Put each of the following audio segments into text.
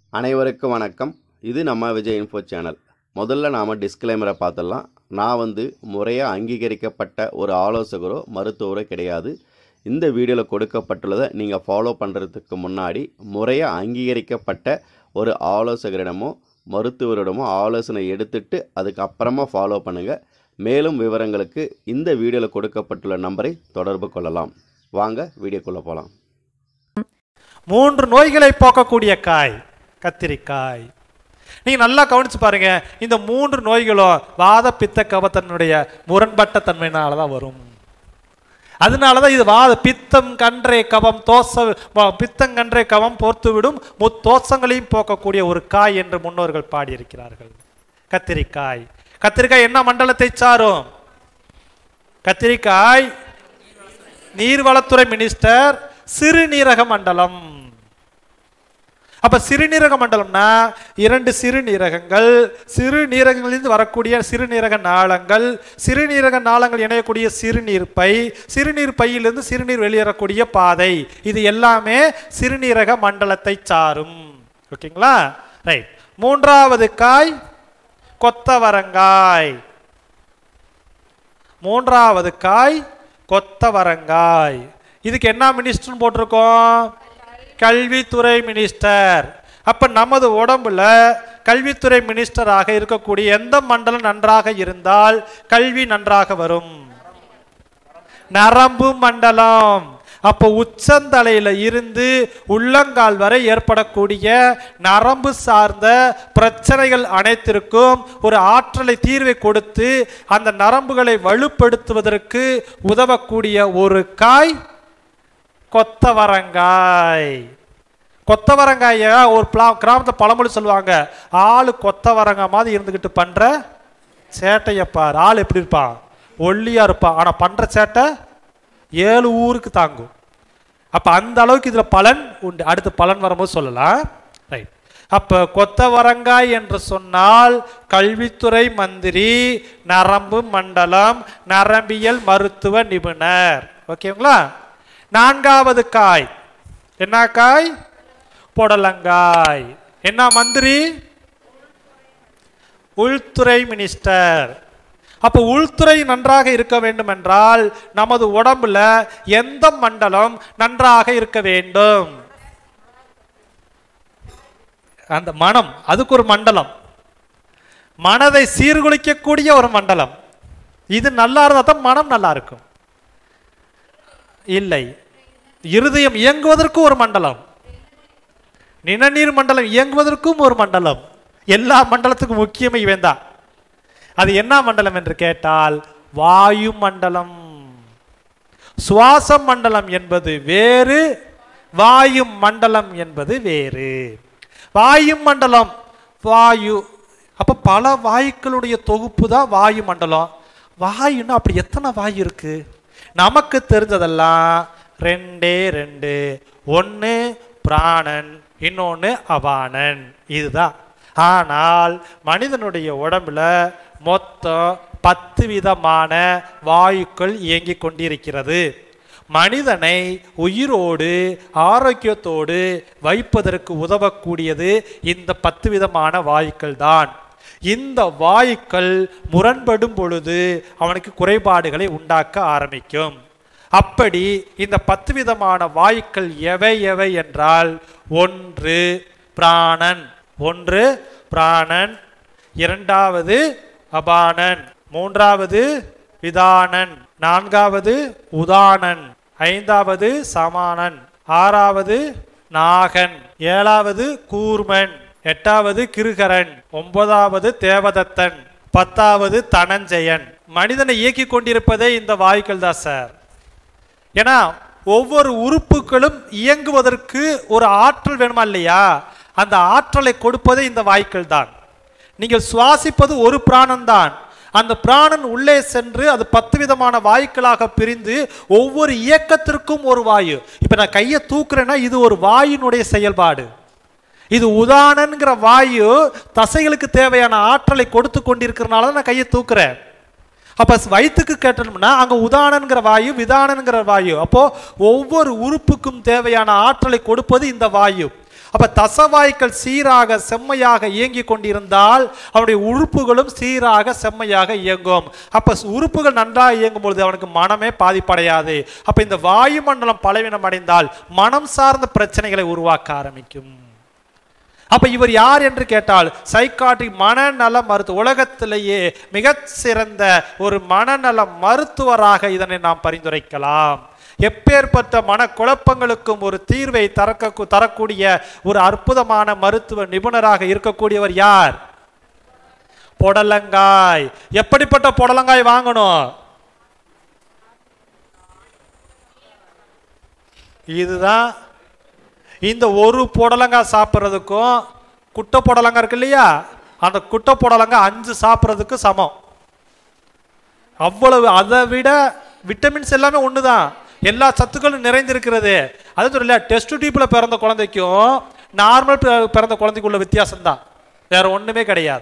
அனைவருக்கும் வணக்கம். இது நம்ம விஜய் இன்ஃபோ சேனல். முதல்ல நாம் டிஸ்க்ளைமரை பார்த்துடலாம். நான் முறையாக அங்கீகரிக்கப்பட்ட ஒரு ஆலோசகரோ மருத்துவரோ கிடையாது. இந்த வீடியோவில் கொடுக்கப்பட்டுள்ளதை நீங்கள் ஃபாலோ பண்ணுறதுக்கு முன்னாடி முறையாக அங்கீகரிக்கப்பட்ட ஒரு ஆலோசகரிடமோ மருத்துவரிடமோ ஆலோசனை எடுத்துட்டு அதுக்கப்புறமா ஃபாலோ பண்ணுங்கள். மேலும் விவரங்களுக்கு இந்த வீடியோவில் கொடுக்கப்பட்டுள்ள நம்பரை தொடர்பு கொள்ளலாம். வாங்க வீடியோக்குள்ளே போகலாம். 3 நோய்களை போக்கக்கூடிய காய் கத்திரிக்காய். நீங்கள் நல்லா கவனித்து பாருங்கள். இந்த 3 நோய்களும் வாத பித்த கபத்தினுடைய முரண்பட்ட தன்மையினால தான் வரும். அதனால தான் இது வாத பித்தம் கன்றே கபம் பித்தம் கன்றே கபம் போர்த்துவிடும் முத்தோஷங்களையும் போக்கக்கூடிய ஒரு காய் என்று முன்னோர்கள் பாடியிருக்கிறார்கள். கத்திரிக்காய். கத்திரிக்காய் என்ன மண்டலத்தை சாரும்? கத்திரிக்காய் நீர்வளத்துறை மினிஸ்டர் சிறுநீரக மண்டலம். அப்ப சிறுநீரக மண்டலம்னா 2 சிறுநீரகங்கள், சிறுநீரகங்களிலிருந்து வரக்கூடிய சிறுநீரக நாளங்கள், சிறுநீரக நாளங்கள் இணையக்கூடிய சிறுநீர் பை, சிறுநீர் பையிலிருந்து சிறுநீர் வெளியேறக்கூடிய பாதை, இது எல்லாமே சிறுநீரக மண்டலத்தை சாரும். ஓகேங்களா? ரைட். 3வது காய் கொத்தவரங்காய். 3வது காய் கொத்தவரங்காய். இதுக்கு என்ன மினிஸ்டர்னு போட்டிருக்கோம்? கல்வித்துறை மினிஸ்டர். அப்ப நமது உடம்புல கல்வித்துறை மினிஸ்டராக இருக்கக்கூடிய எந்த மண்டலம் நன்றாக இருந்தால் கல்வி நன்றாக வரும்? நரம்பு மண்டலம். அப்போ உச்சந்தலையில இருந்து உள்ளங்கால் வரை ஏற்படக்கூடிய நரம்பு சார்ந்த பிரச்சனைகள் அனைத்திற்கும் ஒரு ஆற்றலை தீர்வை கொடுத்து அந்த நரம்புகளை வலுப்படுத்துவதற்கு உதவக்கூடிய ஒரு காய் கொத்தவரங்காய். கொத்தவரங்காய ஒரு கிராமத்தில் பழமொழி சொல்லுவாங்க, ஆளு கொத்தவரங்காய் மாதிரி இருந்துக்கிட்டு பண்ற சேட்டையப்பார். ஆள் எப்படி இருப்பான்? ஒல்லியா இருப்பான், ஆனா பண்ற சேட்டை 7 ஊருக்கு தாங்கும். அப்ப அந்த அளவுக்கு இதுல பலன் உண்டு. அடுத்து பலன் வரும்போது சொல்லலாம். ரைட். அப்ப கொத்தவரங்காய் என்று சொன்னால் கல்வித்துறை மந்திரி, நரம்பு மண்டலம், நரம்பியல் மருத்துவ நிபுணர். ஓகேங்களா? 4வது காய் என்ன காய்? புடலங்காய். என்ன மந்திரி? உள்துறை மினிஸ்டர். அப்ப உள்துறை நன்றாக இருக்க வேண்டும் என்றால் நமது உடம்புல எந்த மண்டலம் நன்றாக இருக்க வேண்டும்? அந்த மனம், அதுக்கு ஒரு மண்டலம். மனதை சீர்குலைக்கக்கூடிய ஒரு மண்டலம். இது நல்லா இருந்தா தான் மனம் நல்லா இருக்கும். இல்லை, இருதயம் இயங்குவதற்கு ஒரு மண்டலம், நிணநீர் மண்டலம் இயங்குவதற்கும் ஒரு மண்டலம். எல்லா மண்டலத்துக்கும் முக்கியமே இவன் தான். அது என்ன மண்டலம் என்று கேட்டால் வாயு மண்டலம். சுவாச மண்டலம் என்பது வேறு, வாயு மண்டலம் என்பது வேறு. வாயு மண்டலம் வாயு. அப்ப பல வாயுக்களுடைய தொகுப்பு தான் வாயு மண்டலம். வாயுன்னா அப்படி எத்தனை வாயு இருக்கு? நமக்கு தெரிஞ்சதெல்லாம் 2. ஒன்று பிராணன், இன்னொன்று அபானன். இதுதான். ஆனால் மனிதனுடைய உடம்புல மொத்தம் 10 விதமான வாயுக்கள் இயங்கிக் கொண்டிருக்கிறது. மனிதனை உயிரோடு ஆரோக்கியத்தோடு வைப்பதற்கு உதவக்கூடியது இந்த 10 விதமான வாயுக்கள் தான். இந்த வாயுக்கள் முரண்படும் பொழுது அவனுக்கு குறைபாடுகளை உண்டாக்க ஆரம்பிக்கும். அப்படி இந்த 10 விதமான வாயுக்கள் எவை எவை என்றால் 1 பிராணன், 2வது அபானன், 3வது விதானன், 4வது உதானன், 5வது சமானன், 6வது நாகன், 7வது கூர்மன், 8வது கிருகரன், 9வது தேவதத்தன், 10வது தனஞ்சயன். மனிதனை இயக்கி கொண்டிருப்பதே இந்த வாயுக்கள் தான் சார். ஏன்னா ஒவ்வொரு உறுப்புகளும் இயங்குவதற்கு ஒரு ஆற்றல் வேணுமா இல்லையா? அந்த ஆற்றலை கொடுப்பதே இந்த வாயுக்கள் தான். நீங்கள் சுவாசிப்பது ஒரு பிராணன் தான். அந்த பிராணன் உள்ளே சென்று அது 10 விதமான வாயுக்களாக பிரிந்து ஒவ்வொரு இயக்கத்திற்கும் ஒரு வாயு. இப்ப நான் கையை தூக்குறேன்னா இது ஒரு வாயுனுடைய செயல்பாடு. இது உதானன்கிற வாயு தசைகளுக்கு தேவையான ஆற்றலை கொடுத்து கொண்டிருக்கிறனால நான் கையை தூக்குறேன். அப்ப வயிற்றுக்கு கேட்டோம்னா அங்க உதானன்கிற வாயு, விதானன்கிற வாயு. அப்போ ஒவ்வொரு உறுப்புக்கும் தேவையான ஆற்றலை கொடுப்பது இந்த வாயு. அப்ப தசவாய்க்கள் சீராக செம்மையாக இயங்கி கொண்டிருந்தால் அவனுடைய உறுப்புகளும் சீராக செம்மையாக இயங்கும். அப்ப உறுப்புகள் நன்றாக இயங்கும் பொழுது அவனுக்கு மனமே பாதிப்படையாது. அப்ப இந்த வாயுமண்டலம் பலவீனம் அடைந்தால் மனம் சார்ந்த பிரச்சனைகளை உருவாக்க ஆரம்பிக்கும். அப்ப இவர் யார் என்று கேட்டால் சைக்காட்ரிக் மனநல மருத்துவ, உலகத்திலேயே மிக சிறந்த ஒரு மனநல மருத்துவராக இதனை நாம் பரிந்துரைக்கலாம். எப்பேற்பட்ட மனக்குழப்பங்களுக்கும் ஒரு தீர்வை தரக்கூடிய ஒரு அற்புதமான மருத்துவ நிபுணராக இருக்கக்கூடியவர் யார்? புடலங்காய். எப்படிப்பட்ட புடலங்காய் வாங்கணும்? இதுதான். இந்த ஒரு புடலங்காய் சாப்பிட்றதுக்கும் குட்டை புடலங்காய் இருக்கு இல்லையா, அந்த குட்டை புடலங்காய் 5 சாப்பிட்றதுக்கு சமம். அவ்வளவு. அதை விட விட்டமின்ஸ் எல்லாமே ஒன்று தான், எல்லா சத்துக்களும் நிறைந்திருக்கிறது. அது சொல்லல, டெஸ்ட் டியூப்ல பிறந்த குழந்தைக்கும் நார்மல் பிறந்த குழந்தைக்குள்ள வித்தியாசம் தான், வேற ஒண்ணுமே கிடையாது.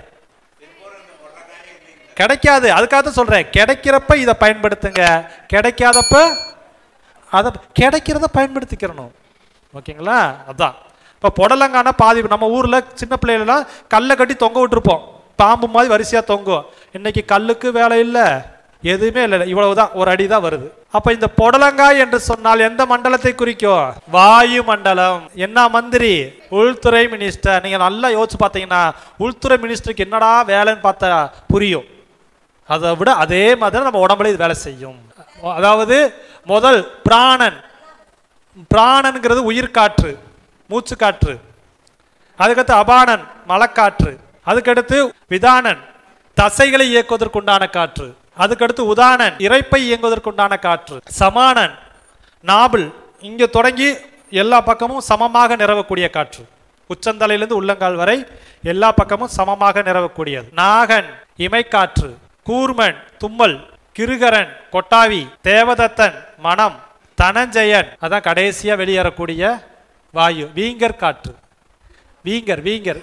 கிடைக்காது. அதுக்காக தான் சொல்றேன், கிடைக்கிறப்ப இதை பயன்படுத்துங்க, கிடைக்காதப்ப அதை கிடைக்கிறத பயன்படுத்திக்கிறணும். ஓகேங்களா? அதான். இப்போ புடலங்கான பாதி நம்ம ஊரில் சின்ன பிள்ளைகள்லாம் கல்லை கட்டி தொங்க விட்டுருப்போம், பாம்பு மாதிரி வரிசையாக தொங்கும். இன்னைக்கு கல்லுக்கு வேலை இல்லை, எதுவுமே இல்லை, இவ்வளவுதான், ஒரு அடி தான் வருது. அப்ப இந்த புடலங்காய் என்று சொன்னால் எந்த மண்டலத்தை குறிக்கும்? வாயு மண்டலம். என்ன மந்திரி? உள்துறை மினிஸ்டர். நீங்க நல்லா யோசிச்சு பார்த்தீங்கன்னா உள்துறை மினிஸ்டருக்கு என்னடா வேலைன்னு பார்த்தா புரியும். அதை விட அதே மாதிரி நம்ம உடம்புல இது வேலை செய்யும். அதாவது முதல் பிராணன். பிராணன்கிறது உயிர் காற்று, மூச்சு காற்று. அதுக்கடுத்து அபானன், மலக்காற்று. அதுக்கடுத்து விதானன், தசைகளை இயக்குவதற்குண்டான காற்று. அதுக்கடுத்து உதானன், இறைப்பை இயங்குவதற்குண்டான காற்று. சமானன், நாபிள், இங்க தொடங்கி எல்லா பக்கமும் சமமாக நிரவக்கூடிய காற்று. உச்சந்தலையிலிருந்து உள்ளங்கால் வரை எல்லா பக்கமும் சமமாக நிரவக்கூடியது. நாகன், இமைக்காற்று. கூர்மன், தும்மல். கிருகரன், கொட்டாவி. தேவதத்தன், மனம். தனஞ்சயன், அதான் கடைசியா வெளியேறக்கூடிய வாயு. வீங்கர் காற்று. வீங்கர்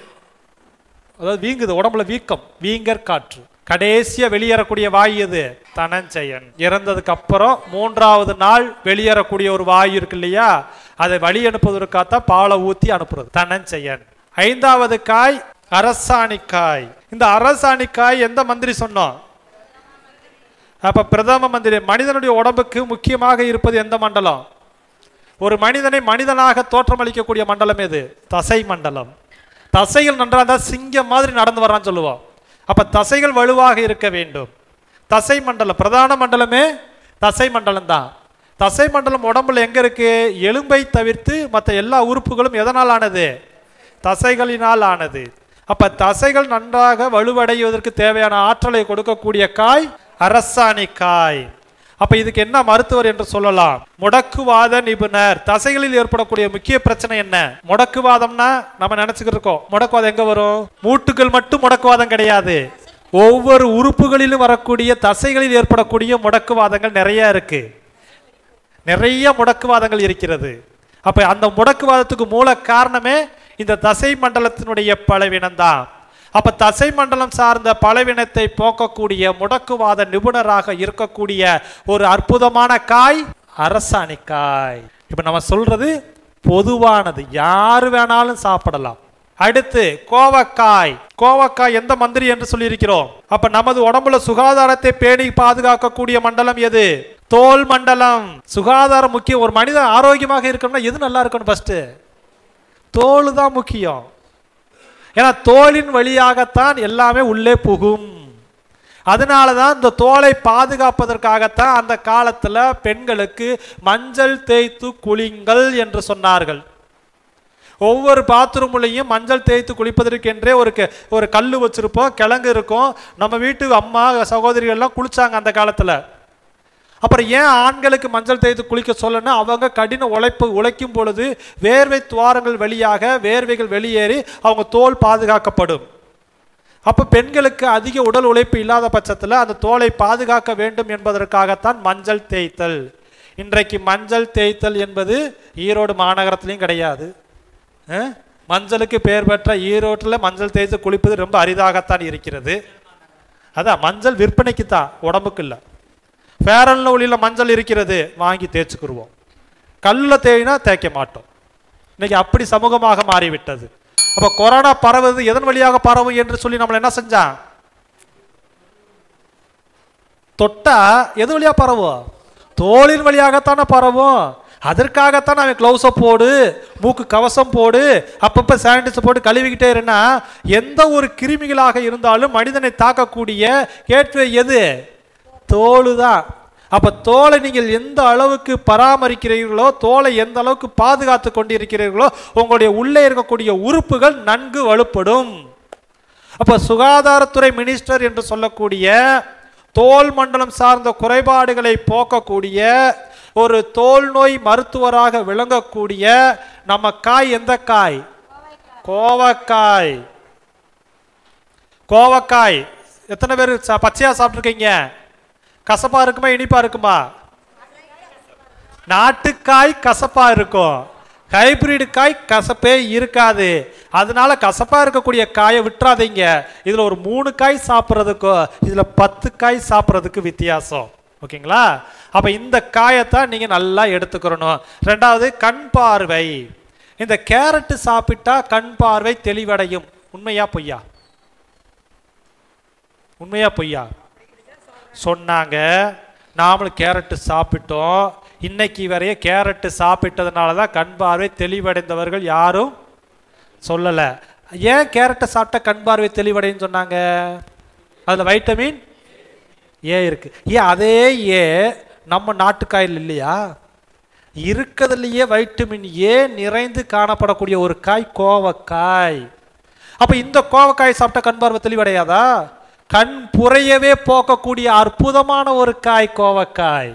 அதாவது வீங்குது, உடம்புல வீக்கம். வீங்கர் காற்று. கடைசியா வெளியேறக்கூடிய வாயு எது? தனஞ்சயன். இறந்ததுக்கு அப்புறம் 3வது நாள் வெளியேறக்கூடிய ஒரு வாயு இருக்கு இல்லையா, அதை வழி அனுப்புவதற்காகத்தான் பாலை ஊத்தி அனுப்புறது, தனஞ்சயன். 5வது காய் அரசாணிக்காய். இந்த அரசாணிக்காய் எந்த மந்திரி சொன்னோம்? அப்ப பிரதம மந்திரி. மனிதனுடைய உடம்புக்கு முக்கியமாக இருப்பது எந்த மண்டலம்? ஒரு மனிதனை மனிதனாக தோற்றமளிக்கக்கூடிய மண்டலம் எது? தசை மண்டலம். தசைகள் நன்றாக இருந்தால் சிங்கம் மாதிரி நடந்து வர்றான்னு சொல்லுவோம். அப்ப தசைகள் வலுவாக இருக்க வேண்டும். தசை மண்டலம், பிரதான மண்டலமே தசை மண்டலம் தான். தசை மண்டலம் உடம்புல எங்க இருக்கு? எலும்பை தவிர்த்து மற்ற எல்லா உறுப்புகளும் எதனால் ஆனது? தசைகளினால் ஆனது. அப்ப தசைகள் நன்றாக வலுவடைவதற்கு தேவையான ஆற்றலை கொடுக்கக்கூடிய காய் அரசாணிக்காய். அப்ப இதுக்கு என்ன மருத்துவர் என்று சொல்லலாம்? முடக்குவாத நிபுணர். தசைகளில் ஏற்படக்கூடிய முக்கிய பிரச்சனை என்ன? முடக்குவாதம்னா நம்ம நினைச்சுக்கிட்டு இருக்கோம், முடக்குவாதம் எங்க வரும்? மூட்டுகள் மட்டும் முடக்குவாதம் கிடையாது, ஒவ்வொரு உறுப்புகளிலும் வரக்கூடிய தசைகளில் ஏற்படக்கூடிய முடக்குவாதங்கள் நிறைய இருக்கு. நிறைய முடக்குவாதங்கள் இருக்கிறது. அப்ப அந்த முடக்குவாதத்துக்கு மூல காரணமே இந்த தசை மண்டலத்தினுடைய பலவீனம் தான். அப்ப தசை மண்டலம் சார்ந்த பலவீனத்தை போக்கக்கூடிய முடக்குவாத நிபுணராக இருக்கக்கூடிய ஒரு அற்புதமான காய் அரசாணிக்காய். இப்ப நம்ம சொல்றது பொதுவானது, யாரு வேணாலும் சாப்பிடலாம். அடுத்து கோவக்காய். கோவக்காய் எந்த மந்திரி என்று சொல்லி இருக்கிறோம்? அப்ப நமது உடம்புல சுகாதாரத்தை பேணி பாதுகாக்கக்கூடிய மண்டலம் எது? தோல் மண்டலம். சுகாதாரம் முக்கியம். ஒரு மனிதன் ஆரோக்கியமாக இருக்கணும்னா எது நல்லா இருக்கணும்? ஃபர்ஸ்ட் தோல் தான் முக்கியம். ஏன்னா தோலின் வழியாகத்தான் எல்லாமே உள்ளே புகும். அதனாலதான் இந்த தோலை பாதுகாப்பதற்காகத்தான் அந்த காலத்துல பெண்களுக்கு மஞ்சள் தேய்த்து குளிங்கள் என்று சொன்னார்கள். ஒவ்வொரு பாத்ரூம்லையும் மஞ்சள் தேய்த்து குளிப்பதற்கென்றே ஒரு கல் வச்சிருப்போம், கிழங்கு இருக்கும். நம்ம வீட்டு அம்மா சகோதரிகள்லாம் குளிச்சாங்க அந்த காலத்துல. அப்புறம் ஏன் ஆண்களுக்கு மஞ்சள் தேய்த்து குளிக்க சொல்லணும்னா அவங்க கடின உழைக்கும் பொழுது வேர்வை துவாரங்கள் வழியாக வேர்வைகள் வெளியேறி அவங்க தோல் பாதுகாக்கப்படும். அப்ப பெண்களுக்கு அதிக உடல் உழைப்பு இல்லாத பட்சத்தில் அந்த தோலை பாதுகாக்க வேண்டும் என்பதற்காகத்தான் மஞ்சள் தேய்த்தல். இன்றைக்கு மஞ்சள் தேய்த்தல் என்பது ஈரோடு மாநகரத்திலையும் கிடையாது. மஞ்சளுக்கு பெயர் பெற்ற ஈரோட்டில் மஞ்சள் தேய்த்து குளிப்பது ரொம்ப அரிதாகத்தான் இருக்கிறது. அதான் மஞ்சள் விற்பனைக்கு தான், உடம்புக்கு இல்லை. ஃபேர் அண்ட் லவ்லியில் மஞ்சள் இருக்கிறது, வாங்கி தேய்ச்சிக்கிடுவோம். கல்லில் தேய்னா தேய்க்க மாட்டோம். இன்னைக்கு அப்படி சமூகமாக மாறிவிட்டது. அப்ப கொரோனா பரவுது எதன் வழியாக பரவும் என்று சொல்லி நம்மள என்ன செஞ்சான்? தொட்டா எது வழியா பரவும்? தோலின் வழியாகத்தானே பரவும். அதற்காகத்தான் அவன் க்ளவுஸை போடு, மூக்கு கவசம் போடு, அப்பப்போ சானிடைசர் போட்டு கழுவிக்கிட்டே இருந்தா எந்த ஒரு கிருமிகளாக இருந்தாலும் மனிதனை தாக்கக்கூடிய கேட்வே எது? தோல் தான். அப்போ தோலை நீங்கள் எந்த அளவுக்கு பராமரிக்கிறீர்களோ, தோலை எந்த அளவுக்கு பாதுகாத்து கொண்டிருக்கிறீர்களோ, உங்களுடைய உள்ளே இருக்கக்கூடிய உறுப்புகள் நன்கு வலுப்படும். அப்போ சுகாதாரத்துறை மினிஸ்டர் என்று சொல்லக்கூடிய தோல் மண்டலம் சார்ந்த குறைபாடுகளை போக்கக்கூடிய ஒரு தோல் நோய் மருத்துவராக விளங்கக்கூடிய நம்ம காய் எந்த காய்? கோவக்காய். கோவக்காய் எத்தனை பேர் பச்சையா சாப்பிட்டுருக்கீங்க? கசப்பா இருக்குமா இனிப்பா இருக்குமா? நாட்டுக்காய் கசப்பா இருக்கும், ஹைபிரிட் காய் கசப்பே இருக்காது. அதனால கசப்பா இருக்கக்கூடிய காயை விட்டுறாதீங்க. இதுல ஒரு 3 காய் சாப்பிட்றதுக்கும் இதுல 10 காய் சாப்பிட்றதுக்கு வித்தியாசம். ஓகேங்களா? அப்ப இந்த காயத்தான் நீங்க நல்லா எடுத்துக்கிறணும். ரெண்டாவது கண் பார்வை. இந்த கேரட் சாப்பிட்டா கண் பார்வை தெளிவடையும். உண்மையா பொய்யா? உண்மையா பொய்யா? சொன்னாங்க. நாமளும் கேரட் சாப்பிட்டோம். இன்னைக்கு வரைய கேரட் சாப்பிட்டதுனால தான் கண் பார்வை தெளிவடைந்தவர்கள் யாரும் சொல்லலை. ஏன் கேரட்டை சாப்பிட்டா கண் பார்வை தெளிவடைன்னு சொன்னாங்க? அதில் வைட்டமின் ஏ இருக்கு. ஏன் அதே ஏ நம்ம நாட்டுக்காயில் இல்லையா? இருக்கிறதுலையே வைட்டமின் ஏ நிறைந்து காணப்படக்கூடிய ஒரு காய் கோவக்காய். அப்ப இந்த கோவக்காய் சாப்பிட்டா கண் பார்வை தெளிவடையாதா? கண் புரையவே போக்கக்கூடிய அற்புதமான ஒரு காய் கோவக்காய்.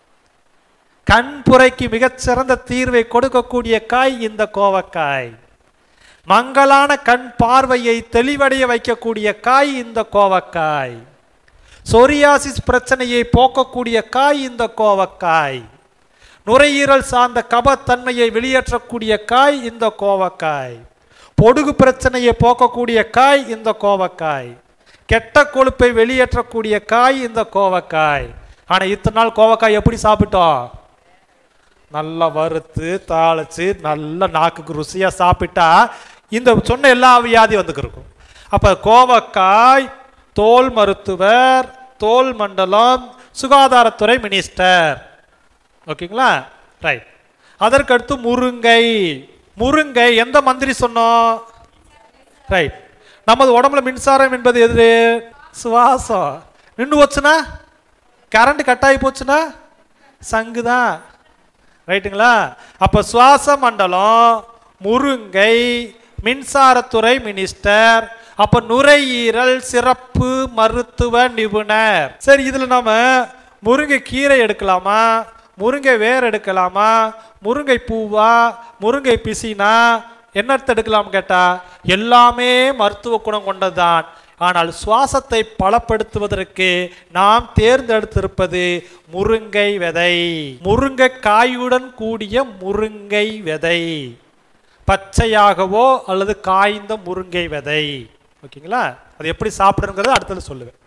கண் புரைக்கு மிகச்சிறந்த தீர்வை கொடுக்கக்கூடிய காய் இந்த கோவக்காய். மங்கலான கண் பார்வையை தெளிவடைய வைக்கக்கூடிய காய் இந்த கோவக்காய். சொரியாசிஸ் பிரச்சனையை போக்கக்கூடிய காய் இந்த கோவக்காய். நுரையீரல் சார்ந்த கபத்தன்மையை வெளியேற்றக்கூடிய காய் இந்த கோவக்காய். பொடுகு பிரச்சனையை போக்கக்கூடிய காய் இந்த கோவக்காய். கெட்ட கொழுப்பை வெளியேற்றக்கூடிய காய் இந்த கோவக்காய். ஆனா இத்தனை நாள் கோவக்காய் எப்படி சாப்பிட்டோம்? நல்லா வறுத்து தாளிச்சு நல்ல நாக்குக்கு ருசியா சாப்பிட்டா இந்த சொன்ன எல்லா வியாதி வந்துக்கிருக்கும். அப்ப கோவக்காய் தோல் மருத்துவர், தோல் மண்டலம், சுகாதாரத்துறை மினிஸ்டர். ஓகேங்களா? ரைட். அதற்கடுத்து முருங்கை. முருங்கை எந்த மந்திரி சொன்னோம்? ரைட். நமது உடம்புல மின்சாரம் என்பது எது? சுவாசம். நின்று போச்சுன்னா, கரண்ட் கட் ஆகி போச்சுன்னா சங்குதான். ரைட்டுங்களா? அப்ப சுவாச மண்டலம், முருங்கை, மின்சாரத்துறை மினிஸ்டர், அப்ப நுரையீரல் சிறப்பு மருத்துவ நிபுணர். சரி, இதுல நாம முருங்கை கீரை எடுக்கலாமா, முருங்கை வேர் எடுக்கலாமா, முருங்கை பூவா, முருங்கை பிசினா, என்னத்தை எடுக்கலாம் கேட்டா எல்லாமே மருத்துவ குணம் கொண்டதுதான். ஆனால் சுவாசத்தை பலப்படுத்துவதற்கு நாம் தேர்ந்தெடுத்திருப்பது முருங்கை விதை. முருங்கை காயுடன் கூடிய முருங்கை விதை, பச்சையாகவோ அல்லது காய்ந்த முருங்கை விதை. ஓகேங்களா? அது எப்படி சாப்பிடுங்கிறது அடுத்தது சொல்லுவேன்.